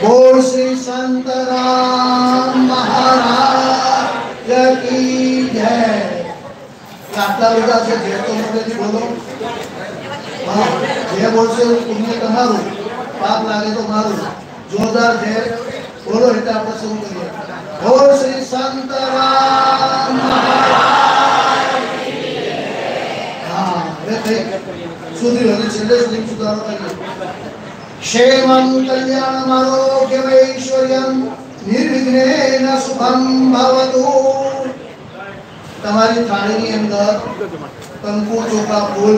बोल श्री संत राम महाराज की जय। आटला બધા છે જે તો મોટેથી બોલો હા જે બોલશે પુણ્ય તમારું પાપ લાગે તો મારું જોરદાર છે બોલો એટલે આપણે શરૂ કરીએ। બોલ શ્રી સંત રામ महाराज की जय। હા હવે કઈ સુધી હજી છેલ્લે સુધી સુધારો કરીએ। क्षेमं कल्याणं आरोग्यं ऐश्वर्यं निर्विघ्नेन शुभं भवतु। તમારી થાળીની અંદર કંકુ ચોખા ફૂલ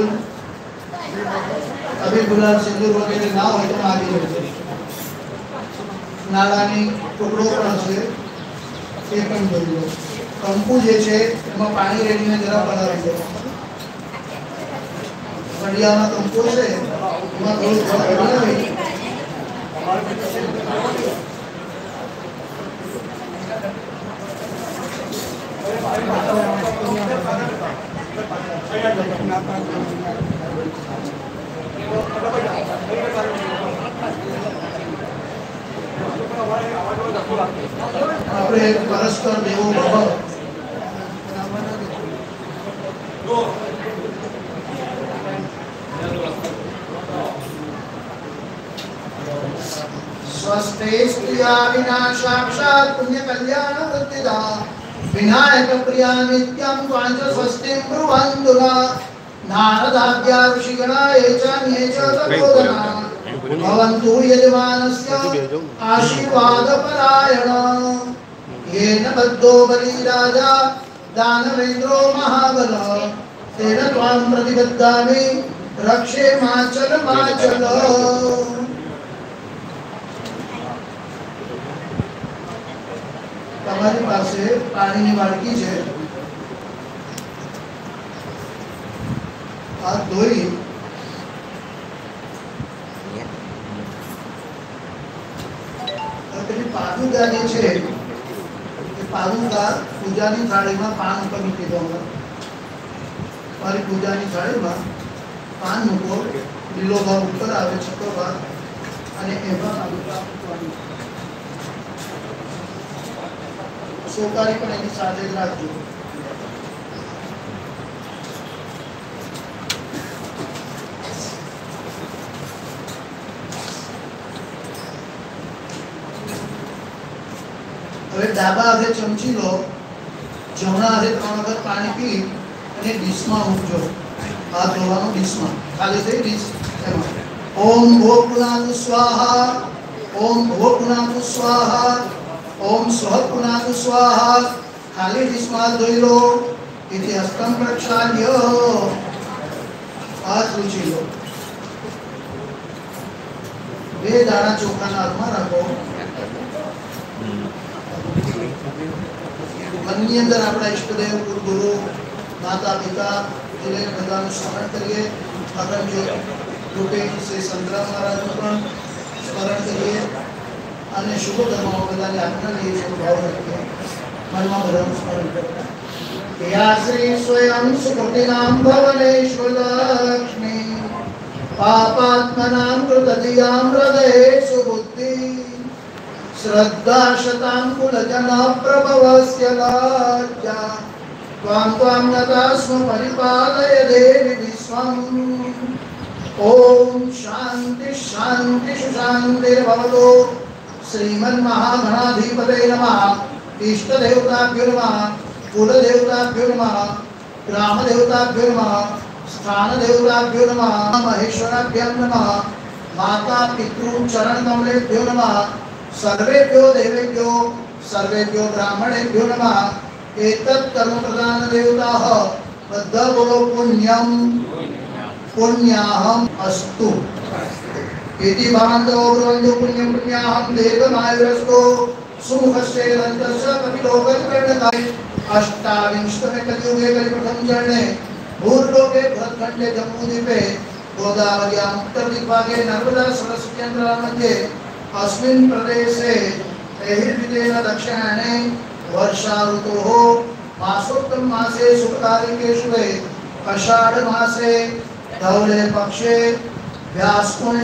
અભિ ગુલાલ સિંદૂર વગેરે ના હોય તો માગી લેજો। નાળાની ટુકડો પણ છે એ પણ જોઈ લો। કંકુ જે છે એમાં પાણી રેડીને જરા પલાળી દો। કડિયામાં કંકુ છે એમાં થોડું પલાળી આપણે પરસ્પર દેવો ભવ स्वस्ते स्त्रिया विनाशाक्षात् पुण्य कल्याण वृत्तिदा विनायक प्रिया नित्यं त्वांच स्वस्तिं ब्रुवन्तु नः। नारदाद्या ऋषिगणा ये च तपोधना भवन्तु यजमानस्य आशीर्वादपरायणा। येन बद्धो बलिराजा दानवेन्द्रो महाबलः तेन त्वां प्रतिबद्धामि रक्षे माचल माचल। તમારી પાસે પાણીની વાડકી છે હાથ ધોઈ પેલી પાદુકા જે છે એ પાદુકા પૂજાની થાળીમાં પાન ઉપર મૂકી દો। મારી પૂજાની થાળીમાં પાન મૂકો લીલો ભાગ ઉપર આવે છક્કો ભાગ અને એમાં પાદુકા મૂકવાની। सोकारी पण एनी साथे ज राखજો। હવે ડાબા હાથે ચમચી લો જમણા હાથે 3 વખત પાણી પી અને ડીશમાં મૂકજો। હાથ ધોવાનો ડીશમાં ખાલી થઈ ડીશ એમાં ઓમ ભોગુણાતુ સ્વાહા ઓમ ભોગુણાતુ स्वाहा ओम स्वपुनातु स्वाहा। खाली डिस्माल धोई लो इति हस्तम प्रक्षाल्य हाथ लूची लो। बे दाना चोखा हाथમાં રાખો। મનની અંદર આપણા ઈષ્ટદેવ ગુરુ માતા પિતા એટલે બધાનું સ્મરણ કરીએ। અખંડ રૂપે શ્રી સંતરામ મહારાજનું પણ સ્મરણ કરીએ અને શુભ કર્મો બધાને આજ્ઞા લઈએ છીએ ભાવ રાખીએ મનમાં બધાનું સ્મરણ કરીએ। या श्री स्वयं सुकृतिनां भवनेश्वर लक्ष्मी पापात्मनां कृतधियां हृदयेषु बुद्धि श्रद्धा शतां कुलजन प्रभवस्य लज्जा त्वां त्वां नता स्म परिपालय देवि विश्वम्। ओम शांति शांति शांतिर्भवतु। श्रीमन्महागणाधिपते नमः। इष्ट देवताभ्यो नमः। कुल देवताभ्यो नमः। ग्राम देवताभ्यो नमः। स्थान देवताभ्यो नमः। महेश्वराभ्यो नमः। माता पितृ चरण कमलेभ्यो नमः। सर्वेभ्यो देवेभ्यो सर्वेभ्यो ब्राह्मणेभ्यो नमः। एतत् कर्म प्रदान देवताः बद्ध बोलो पुण्यं पुण्याहम अस्तु। इति भावन्तो ब्रह्मो पुण्यं पुण्याहं दीर्घमायुरस्तु। सुमुखस्य दन्तस्य कपिलोककर्णकाय अष्टाविंशतमे कलियुगे कलिप्रथम चरणे भूर्लोके भरतखण्डे जम्बूद्वीपे गोदावर्यां उत्तरदिग्भागे नर्मदा सरस्वत्यान्तराळ मध्ये अस्मिन् प्रदेशे एहिर्विदेन दक्षिणायने वर्षा ऋतुः मासोत्तम मासे शुभकार्यके शुभे आषाढ़ मासे धवले पक्षे व्यासपुण्य